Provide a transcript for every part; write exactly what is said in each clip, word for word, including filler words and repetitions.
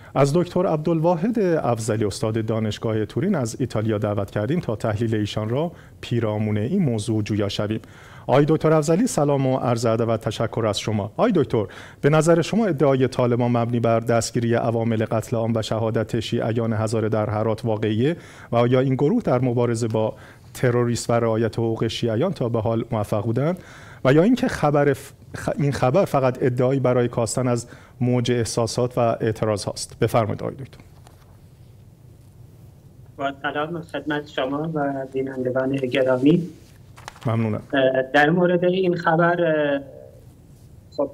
از دکتر عبدالواحد افضلی استاد دانشگاه تورین از ایتالیا دعوت کردیم تا تحلیل ایشان را پیرامون این موضوع جویا شویم. آقای دکتر افضلی، سلام و عرض ادب و تشکر از شما. آقای دکتر، به نظر شما ادعای طالبان مبنی بر دستگیری عوامل قتل عام و شهادت شیعیان هزاره در هرات واقعیه و آیا این گروه در مبارزه با تروریست و رعایت حقوق شیعیان تا به حال موفق بودند و یا اینکه خبر ف... این خبر فقط ادعایی برای کاستن از موج احساسات و اعتراض هاست؟ بفرمایید آقای دکتر. با سلام خدمت شما و بینندگان گرامی. ممنونم. در مورد این خبر، خب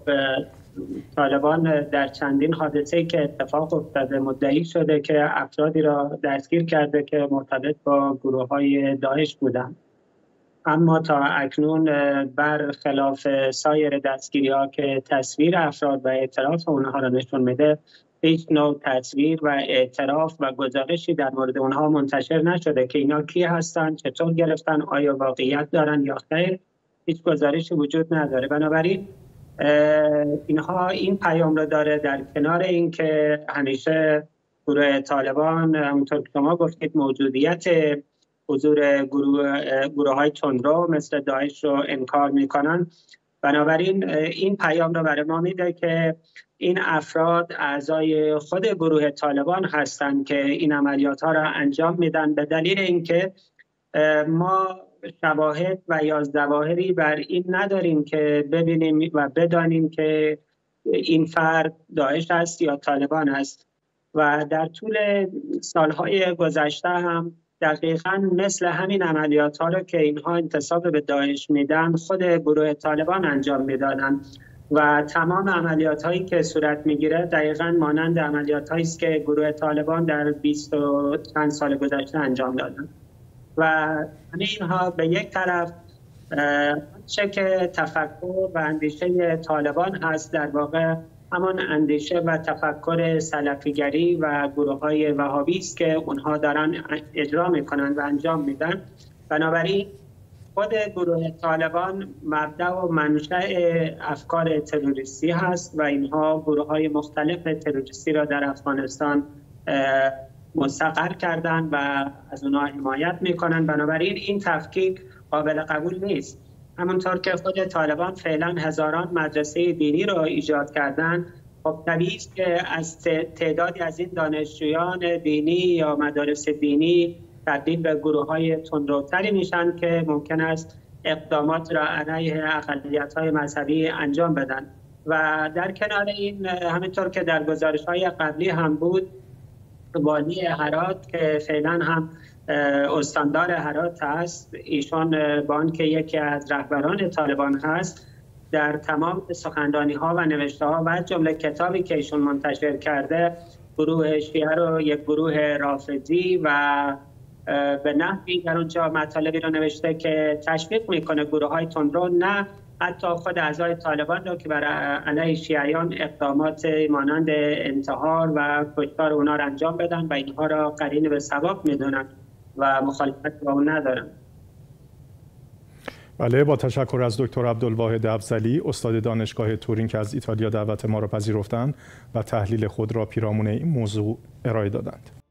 طالبان در چندین حادثه که اتفاق افتاده مدعی شده که افرادی را دستگیر کرده که مرتبط با گروه های داعش بودند، اما تا اکنون برخلاف سایر دستگیری ها که تصویر افراد و اعتراف اونها را نشون میده، هیچ نوع تصویر و اعتراف و گزارشی در مورد اونها منتشر نشده که اینا کی هستند، چطور گرفتن، آیا واقعیت دارن یا خیر. هیچ گزارشی وجود نداره. بنابراین اینها این پیام رو داره، در کنار اینکه همیشه گروه طالبان همونطور که شما گفتید موجودیت حضور گروه گروه های تندرو مثل داعش رو انکار میکنن. بنابراین این پیام رو برای ما میده که این افراد اعضای خود گروه طالبان هستند که این عملیات ها را انجام میدن، به دلیل اینکه ما شواهد و یا ظواهری بر این نداریم که ببینیم و بدانیم که این فرد داعش است یا طالبان است. و در طول سالهای گذشته هم دقیقاً مثل همین عملیات ها رو که اینها انتساب به داعش میدن خود گروه طالبان انجام میدادن و تمام عملیات هایی که صورت میگیره دقیقاً مانند عملیات هایی است که گروه طالبان در بیست و چند سال گذشته انجام دادن. و همه اینها به یک طرف چه که تفکر و اندیشه طالبان هست، در واقع همان اندیشه و تفکر سلفیگری و گروه های وهابی است که اونها دارن اجرا میکنن و انجام میدن. بنابراین خود گروه طالبان مبدأ و منشأ افکار تروریستی هست و اینها گروه های مختلف تروریستی را در افغانستان مستقر کردن و از اونها حمایت میکنن. بنابراین این تفکیک قابل قبول نیست. همونطور که خود طالبان فعلا هزاران مدرسه دینی را ایجاد کردن، خب طبیعی است که از تعدادی از این دانشجویان دینی یا مدارس دینی تبدیل به گروه های تندروتری میشن که ممکن است اقدامات را علیه اقلیت‌های مذهبی انجام بدن. و در کنار این، همینطور که در گزارش‌های قبلی هم بود، والی هرات که فعلا هم استاندار هرات هست، ایشان با آنکه یکی از رهبران طالبان هست، در تمام سخنرانی ها و نوشته ها و جمله کتابی که ایشون منتشر کرده گروه شیعه رو یک گروه رافضی و به نحوی در اونجا مطالبی رو نوشته که تشویق میکنه گروه های تندرو، نه حتی خود اعضای طالبان رو که برای علیه شیعیان اقدامات مانند انتحار و کشتار اونا رو انجام بدن و اینها را قرین به ثواب میدونن و مخالفت با اون ندارن. بله، با تشکر از دکتر عبدالواحد افضلی استاد دانشگاه تورین که از ایتالیا دعوت ما را پذیرفتند و تحلیل خود را پیرامون این موضوع ارائه دادند.